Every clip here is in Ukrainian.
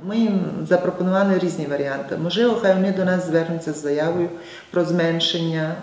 Ми їм запропонували різні варіанти. Можливо, хай вони до нас звернуться з заявою про зменшення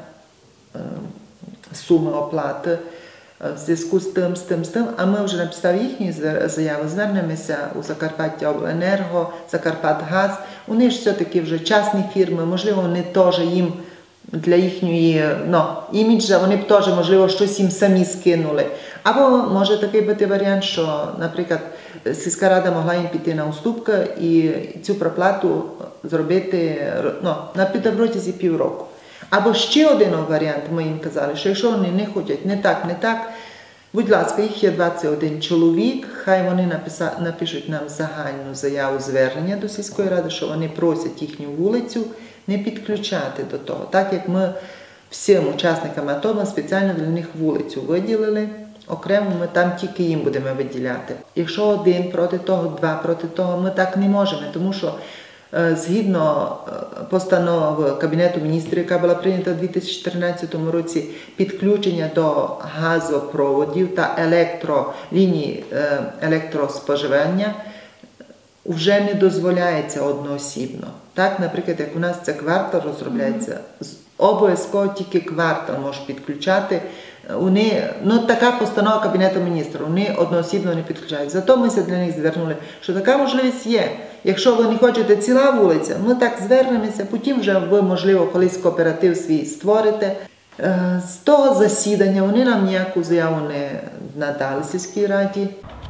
суми оплати в зв'язку з тим, а ми вже на підставі їхньої заяви звернемося у Закарпаттяобленерго, Закарпатгаз. Вони ж все-таки вже частні фірми, можливо, вони теж їм для їхньої іміджа, вони б теж, можливо, щось їм самі скинули. Або може такий бути варіант, що, наприклад, сільська рада могла їм піти на уступки і цю проплату зробити на протязі півроку. Або ще один варіант, ми їм казали, що якщо вони не хочуть не так, будь ласка, їх є 21 чоловік, хай вони напишуть нам загальну заяву звернення до сільської ради, що вони просять їхню вулицю не підключати до того. Так як ми всім учасникам АТО спеціально для них вулицю виділили, окремо ми там тільки їм будемо виділяти. Якщо один проти того, два проти того, ми так не можемо, тому що згідно постанови Кабінету міністрів, яка була прийнята у 2014 році, підключення до газопроводів та ліній електроспоживання вже не дозволяється одноосібно. Так, наприклад, як у нас це квартал розробляється, обов'язково тільки квартал може підключати. Така постанова Кабінету міністрів, вони одноосібно не підключають. Зато ми для них звернули, що така можливість є. Якщо ви не хочете ціла вулиця, ми так звернемося, потім вже ви, можливо, колись кооператив свій створите. З того засідання вони нам ніяку заяву не надали сільській раді.